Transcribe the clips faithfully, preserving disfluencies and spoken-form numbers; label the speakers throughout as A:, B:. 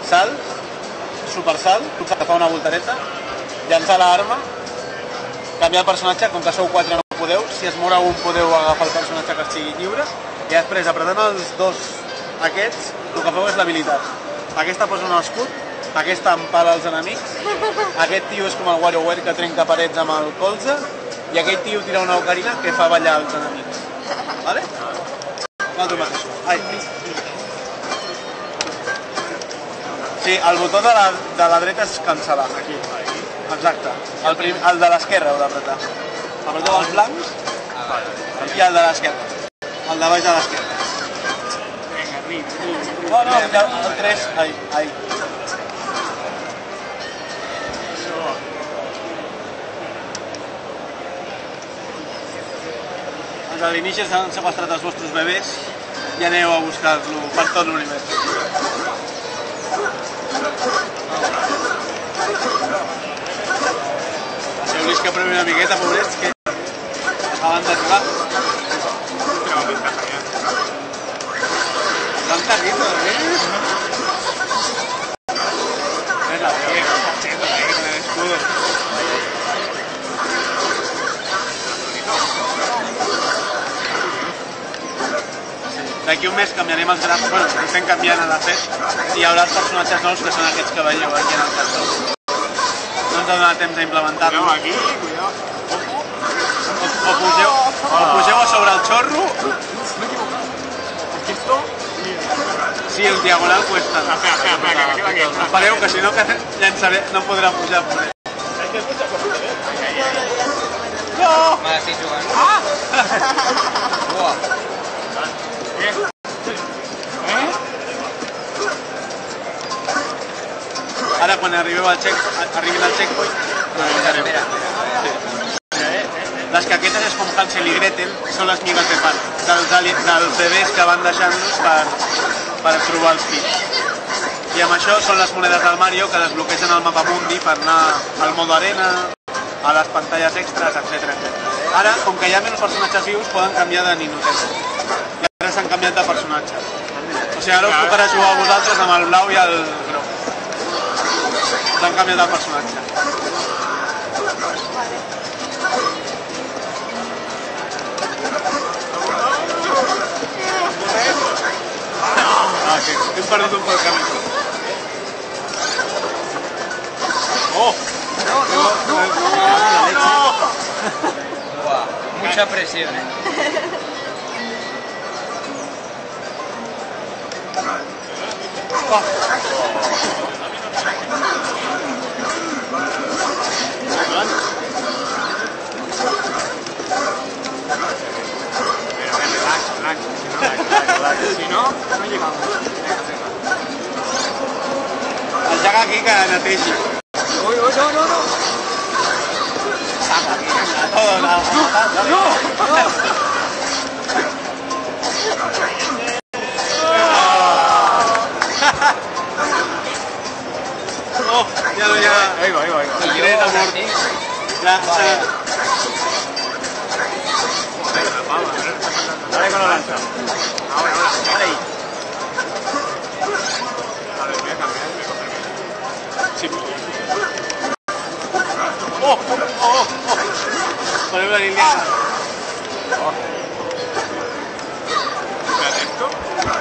A: salt, supersalt, que fa una voltereta, llançar l'arma, canviar el personatge, com que sou quatre no podeu, si es mor algun podeu agafar el personatge que estigui lliure, i després, apretant els dos aquests, el que feu és l'habilitat. Aquesta posa un escut, aquesta empala els enemics, aquest tio és com el WarioWare que trenca parets amb el colze, i aquell tio tira una ocarina que fa ballar els enemics. Vale? Nosaltres mateixos. Ai. Sí, el botó de la, de la dreta és cancel·lar. Aquí. Exacte. El, prim, el de l'esquerra heu d'apretar. Apreteu els blancs i el de l'esquerra. El de baix de l'esquerra. No, no, el tres. Ai, ai. Els alienígenes han sequestrat els vostres bebès i aneu a buscar-lo per tot l'univers. Deixeu-los que provi una miqueta, pobrets, que acaben d'arribar. Tanta risa, eh? És la veu, con el escudo. D'aquí un mes canviarem els grafs, bueno, estem canviant a de fet, i hi haurà els personatges nous que són aquests que veieu aquí en el cartó. No ens ha donat temps a implementar-los.
B: No, aquí, cuidado.
A: O pugeu, o pugeu a sobre el xorro.
B: Aquí esto.
A: Sí, el diagonal cuesta.
B: Espera, espera, espera, que aquí va aquí.
A: Espereu, que si no que llançaré, no podrà pujar per ell.
B: És que puja per ell, eh?
A: No!
C: Me l'estic jugant.
A: Ah!
C: Uah.
B: Eh?
A: Ara, quan arribeu al check, arribin al checkpoint,
C: Espera, espera.
A: les caquetes és com Hansel i Gretel, són les migues de pan, dels, dels bebès que van deixant-los per, per trobar els fills. I amb això són les monedes del Mario que desbloquegen el mapa mundi per anar al modo arena, a les pantalles extras, etcètera. Ara, com que hi ha menys personatges vius, poden canviar de Nintendo. I ara s'han canviat de personatge. O sigui, ara us tocarà jugar a vosaltres amb el blau i el groc. S'han canviat de personatge. Ah, sí, hem perdut un pel camí. Oh!
C: No, no, no, no, no. Buah, mucha presión, eh.
A: Oh.
B: Si no, no llegamos.
A: El Jack aquí que netegi.
B: Uy, uy, no, no, no.
A: Todo, nada.
B: No, no.
A: Oh, ya lo ya.
B: Ahí va, ahí va, ahí va.
A: El Guiret ha mort. Ya,
C: Vale.
B: Dale con la lanza. Ahora, ahora, dale ahí. Vale, voy a cambiar, voy a coger.
A: Sí. Oh, oh, oh, oh. Vale, una línea.
B: Espérate, esto.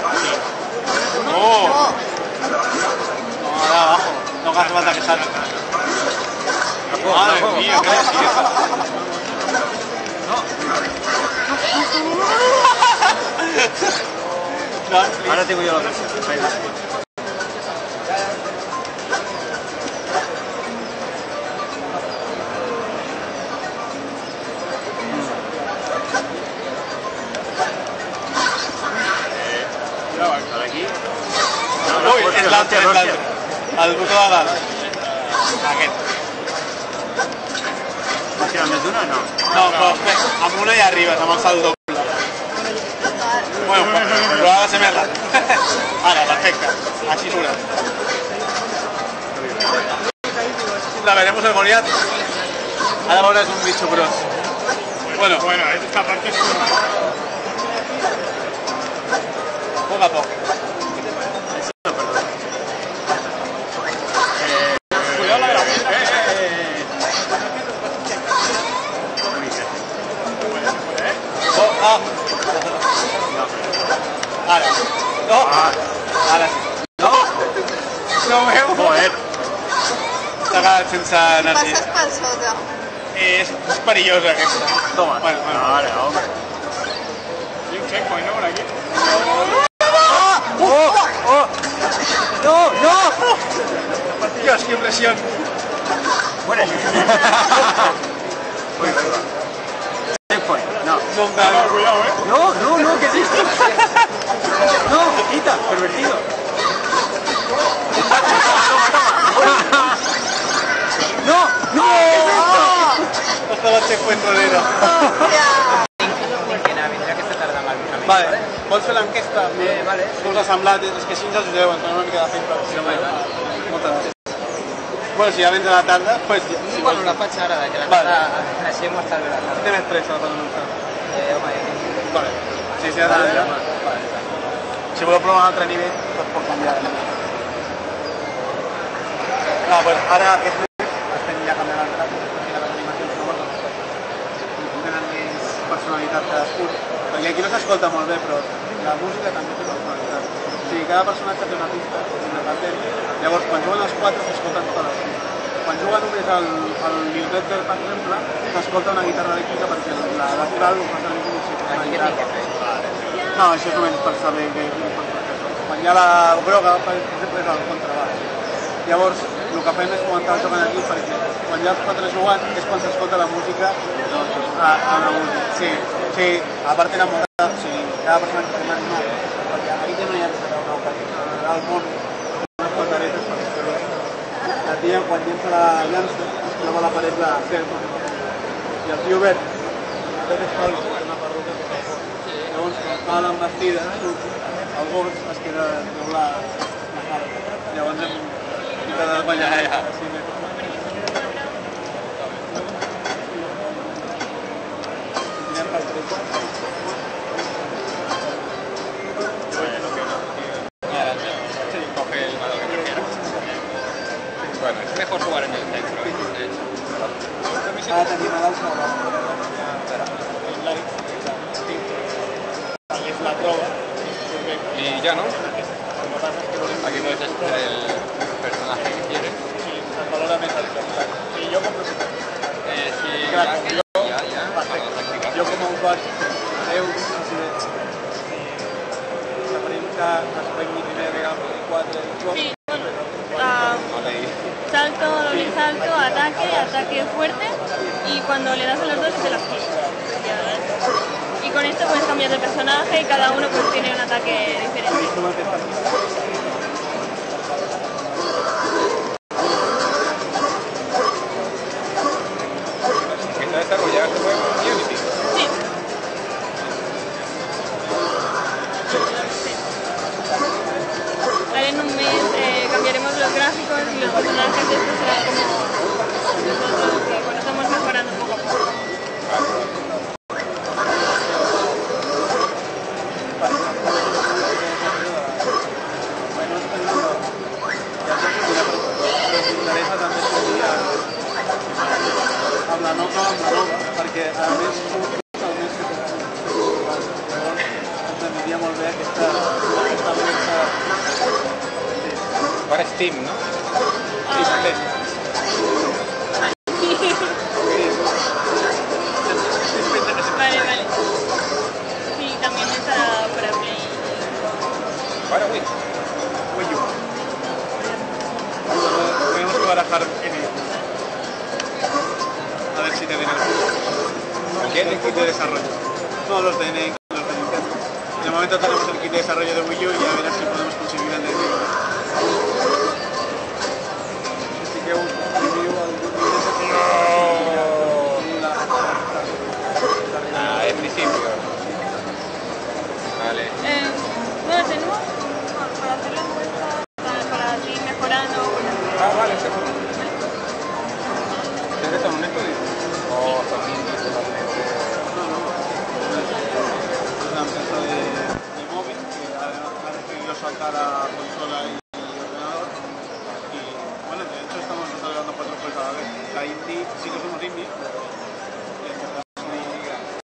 A: Oh. No, ahora abajo. No hace falta que salga. Madre mía, qué belleza. No.
B: Ahora tengo yo la presión. Aquí.
A: Ui, és l'altre, és l'altre. El botó de dalt. Aquest.
B: ¿Has tirado més d'una o no?
A: No, però espera, amb una ja arribes, amb el salt doble. Bueno, però ha de ser més ràpid. Ara, perfecte. Així surt. La veremos el Goliat. Ara veuràs un bicho gros. Bueno,
B: Bueno, esta parte es una...
A: poc a poc.
C: No veu.
A: Joder. S'ha quedat sense energia.
D: Passes per sota.
A: És, és perillosa aquesta. Toma. Bueno, bueno.
B: Vale, hombre. Y un checkpoint, ¿no? Por aquí.
C: ¡Oh! ¡Oh! ¡No! ¡No!
A: Dios, qué impresión.
C: Bueno.
B: Uy, venga.
C: Checkpoint. No.
A: No,
B: No, cuidado, ¿eh?
C: No, no, no, ¿qué es esto? No, quita, pervertido. No, no, ¿qué es esto?
A: Hasta la checkpoint rodera. Vale, vols fer l'enquesta?
C: Eh, vale.
A: Què us ha semblat? És que així ens ajudeu, ens donem una mica de feedback. Moltes gràcies. Bueno, si ja vens a la tarda, pues...
C: Sí, bueno, la faig ara, que la
A: Vale.
C: cosa així hemos tarde la tarda.
A: Té més pressa la cosa.
C: Eh, home, ja tinc...
A: Vale. Sí, sí, ara... Vale. Si voleu provar un altre nivell, doncs pot canviar. No, pues ara aquest mes estem ja canviant el track, perquè les animacions no volen. Tenen més personalitat cadascun. Perquè aquí no s'escolta molt bé, però la música també té personalitat. O sigui, cada personatge té una pista independent. Llavors, quan juguen els quatre, s'escolten totes les pistes. Quan juga només el, el Lil Redder, per exemple, s'escolta una guitarra elèctrica perquè la natural ho fa servir com si fos una
C: Aquí què tinc que
A: guitarra.
C: fer?
A: No, això és només per saber què és això. Quan hi ha la groga, per exemple, és el contrabaix. Llavors, el que fem és comentar el joc aquí perquè quan hi ha els quatre jugant és quan s'escolta la música a, a la música. Sí, sí, a part tenen molta... O sigui, cada persona que tenen no, perquè aquí ja no hi ha que una ocasió. Al món, unes panderetes per fer-ho. La tia, quan llença la llança, es troba la paret de cercle. I el tio verd, aquest és calvo, una perruca que fa por. Llavors, quan fa l'embestida, el gos es queda veu la, la cara. Llavors hem ficat el ballar allà. Sí, més. Anirem pel tres.
B: Coge el valor que prefieras. Bueno, es mejor jugar en el centro, de hecho.
A: Ara tenim a dalt sobre el és la prova.
B: Y ya, ¿no? Aquí puedes escoger el personaje que quieres.
A: Sí, es valora més el que I jo com
B: Eh, si
A: Clar,
B: ya,
A: jo-
B: ya, ya, vamos a activar.
A: jo com a usuari veu si preferim que es regui primer regal per quatre i quatre.
E: Sí, ah,
B: No leí.
E: salto, doble salto, ataque, ataque fuerte y cuando le das a los dos se las gira. Y con esto puedes cambiar de personaje y cada uno pues tiene un ataque diferente.
B: Está desarrollado este juego en Unity.
E: Sí. Ahora en un mes eh, cambiaremos los gráficos y los personajes estos serán como nosotros, que bueno, estamos mejorando poco a poco.
A: M'interessa també estudiar amb la nova, amb la nova, perquè a més som el més que llavors ens aniria molt bé aquesta aquesta aquesta
B: Para Steam, ¿no?
A: sí,
E: Vale, vale. Sí, también estará para Play.
B: Para Wii.
A: Wii U. Tenemos que barajar en ello. A ver si te viene el
B: ¿Qué?
A: el kit de desarrollo. No, los de N X, los de Nintendo. De momento tenemos el kit de desarrollo de Wii U y a ver si podemos conseguir el de Wii U. Así que un review al
B: Ah, en principio. Vale.
E: Eh, bueno, tenemos bueno, para hacer la encuesta, para, para ir mejorando.
B: Ah, vale, seguro. ¿Ustedes son un estudio? ¿O son indies totalmente?
A: No, no. Es una empresa de, de móvil que ha, ha decidido saltar a consola y ordenador. Y bueno, de hecho estamos desarrollando cuatro juegos a la vez. La indie, sí que somos indie,